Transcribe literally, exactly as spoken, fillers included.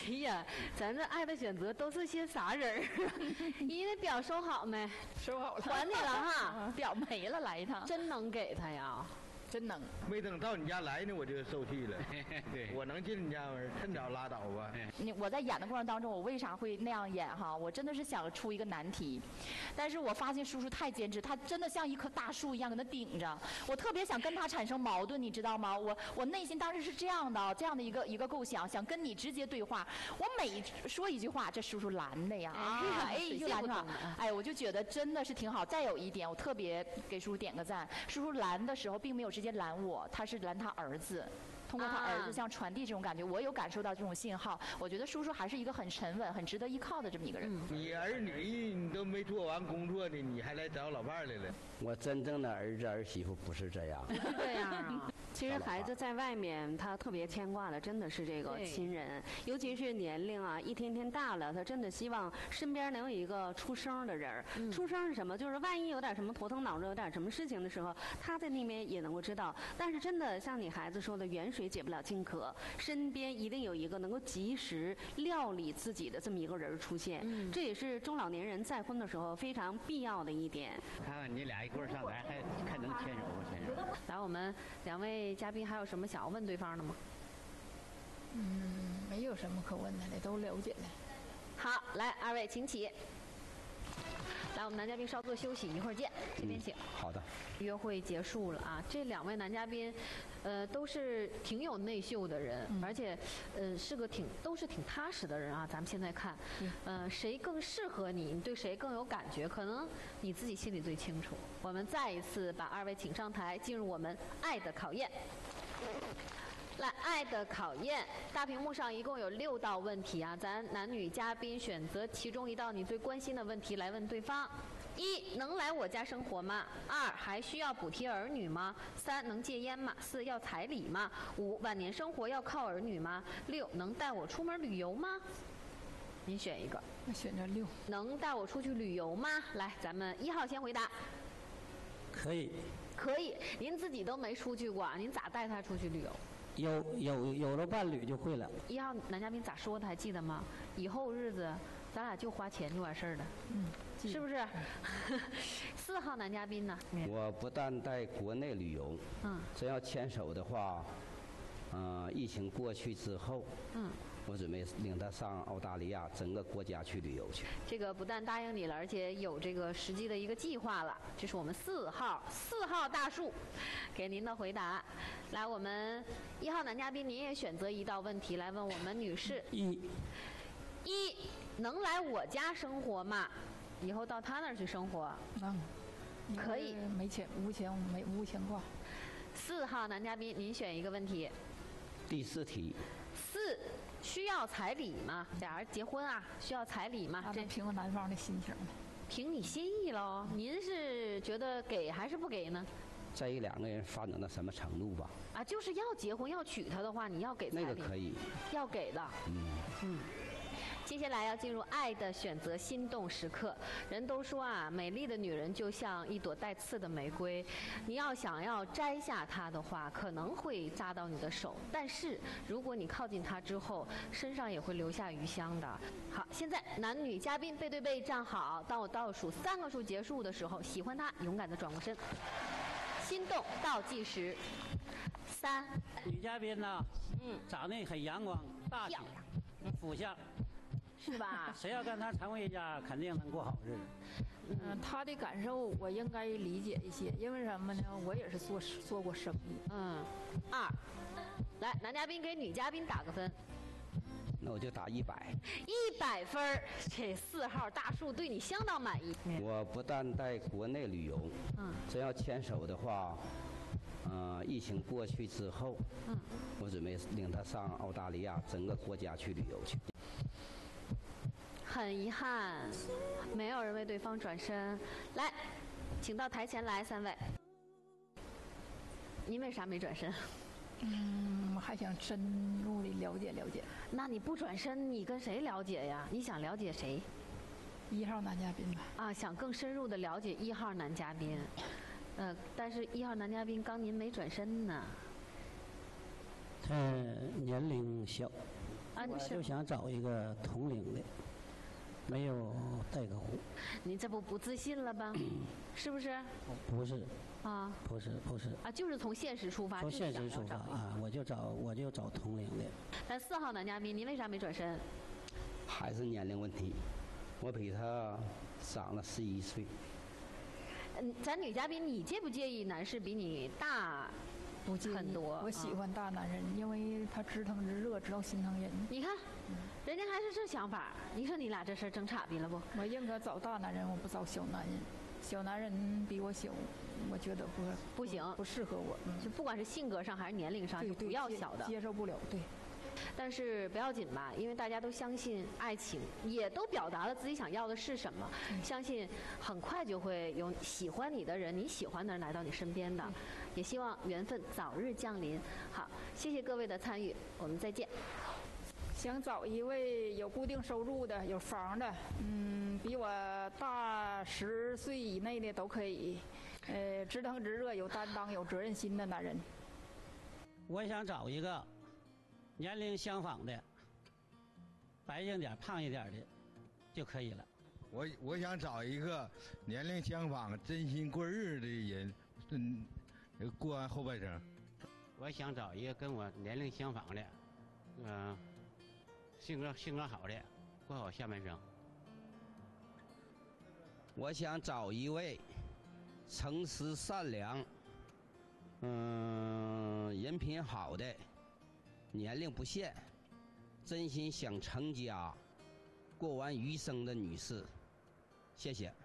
呀，咱这爱的选择都是些啥人儿？你那表收好没？ 收好了， 还你了哈。 表没了，来一趟。 真能给他呀？ 真能。 没等到你家来呢，我就受气了。对，我能进你家门，趁早拉倒吧。 你我在演的过程当中，我为啥会那样演哈？我真的是想出一个难题，但是我发现叔叔太坚持，他真的像一棵大树一样跟他顶着。我特别想跟他产生矛盾，你知道吗？我我内心当时是这样的，这样的一个一个构想，想跟你直接对话。我每说一句话，这叔叔拦的呀，啊，哎，就拦着。哎，我就觉得真的是挺好。再有一点，我特别给叔叔点个赞，叔叔拦的时候并没有直接拦我，他是拦他儿子。通过他儿子像传递这种感觉，我有感受到这种信号。我觉得叔叔还是一个很沉稳、很值得依靠的这么一个人。 你儿女你都没做完工作呢，你还来找老伴儿来了？ 我真正的儿子儿媳妇不是这样， 不是这样啊。其实孩子在外面，他特别牵挂的真的是这个亲人，尤其是年龄啊一天天大了，他真的希望身边能有一个出声的人。嗯、出声是什么？就是万一有点什么头疼脑热，有点什么事情的时候，他在那边也能够知道。但是真的像你孩子说的，远水解不了近渴，身边一定有一个能够及时料理自己的这么一个人出现。嗯、这也是中老年人再婚的时候非常必要的一点。 看看你俩一块儿上台，还还能牵手不牵手？ 来，我们两位嘉宾还有什么想要问对方的吗？ 嗯，没有什么可问的了，都了解了。 好，来，二位请起。来，我们男嘉宾稍作休息，一会儿见。这边请。 嗯、好的。 约会结束了啊，这两位男嘉宾，呃，都是挺有内秀的人，嗯、而且，呃，是个挺都是挺踏实的人啊。咱们现在看，嗯、呃，谁更适合你，你对谁更有感觉，可能你自己心里最清楚。我们再一次把二位请上台，进入我们爱的考验。来，爱的考验，大屏幕上一共有六道问题啊，咱男女嘉宾选择其中一道你最关心的问题来问对方。一，能来我家生活吗？二，还需要补贴儿女吗？三，能戒烟吗？四，要彩礼吗？五，晚年生活要靠儿女吗？六，能带我出门旅游吗？您选一个。 我选择六。 能带我出去旅游吗？来，咱们一号先回答。 可以。 可以，您自己都没出去过，您咋带他出去旅游？ 有有有了伴侣就会了。 一号男嘉宾咋说的还记得吗？以后日子咱俩就花钱就完事儿了，嗯，是不是？四号男嘉宾呢？ 我不但在国内旅游，嗯，真要牵手的话，嗯、呃，疫情过去之后，嗯，我准备领他上澳大利亚整个国家去旅游去。 这个不但答应你了，而且有这个实际的一个计划了。这是我们四号四号大树给您的回答。来，我们一号男嘉宾，您也选择一道问题来问我们女士。 一， 一能来我家生活吗？以后到他那儿去生活？ 能， 可以。 没钱，无钱没无牵挂。 四号男嘉宾，您选一个问题。 第四题。 四，需要彩礼吗？俩人结婚啊，需要彩礼吗？ 这凭男方的心情呢？ 凭你心意喽。您是觉得给还是不给呢？ 在意两个人发展到什么程度吧？ 啊，就是要结婚要娶她的话，你要给彩礼。 那个可以。 要给的。嗯嗯。接下来要进入爱的选择心动时刻。人都说啊，美丽的女人就像一朵带刺的玫瑰，你要想要摘下它的话，可能会扎到你的手，但是如果你靠近它之后，身上也会留下余香的。好，现在男女嘉宾背对背站好，当我倒数三个数结束的时候，喜欢他勇敢地转过身。心动倒计时，三。 女嘉宾呢？嗯，长得很阳光大气，福相， 是吧？ 谁要跟她成为一家，肯定能过好日子。 嗯，他的感受我应该理解一些，因为什么呢？我也是做做过生意。 嗯，二。来，男嘉宾给女嘉宾打个分。 那我就打一百。 一百分儿，这四号大树对你相当满意。 我不但在国内旅游，嗯，真要牵手的话，嗯、呃，疫情过去之后，嗯，我准备领他上澳大利亚整个国家去旅游去。 很遗憾，没有人为对方转身。来，请到台前来，三位。您为啥没转身？ 嗯，还想深入的了解了解。 那你不转身，你跟谁了解呀？你想了解谁？ 一号男嘉宾吧。 啊，想更深入的了解一号男嘉宾。呃，但是一号男嘉宾刚您没转身呢。 他年龄小， 啊， 我就想找一个同龄的，没有代沟。 你这不不自信了吧？是不是？ 不是。 啊， 不是不是。 啊，就是从现实出发。 从现实出发啊，我就找我就找同龄的。 但四号男嘉宾，您为啥没转身？ 还是年龄问题，我比他长了十一岁。 嗯，咱女嘉宾，你介不介意男士比你大？ 不介意很多， 我喜欢大男人，啊、因为他知疼知热，知道心疼人。 你看，嗯、人家还是这想法。你说你俩这事儿争岔劈了不？ 我宁可找大男人，我不找小男人。小男人比我小，我觉得不不行， 不适合我。 嗯、就不管是性格上还是年龄上，就不要小的， 接受不了。对。 但是不要紧吧，因为大家都相信爱情，也都表达了自己想要的是什么，嗯、相信很快就会有喜欢你的人，你喜欢的人来到你身边的，嗯、也希望缘分早日降临。好，谢谢各位的参与，我们再见。 想找一位有固定收入的、有房的，嗯，比我大十岁以内的都可以，呃，知疼知热、有担当、有责任心的男人。 我想找一个年龄相仿的，白净点、胖一点的就可以了。 我我想找一个年龄相仿、真心过日的人，嗯，过完后半生。 我想找一个跟我年龄相仿的，嗯、呃，性格性格好的，过好下半生。 我想找一位诚实善良，嗯，人品好的。年龄不限，真心想成家，过完余生的女士，谢谢。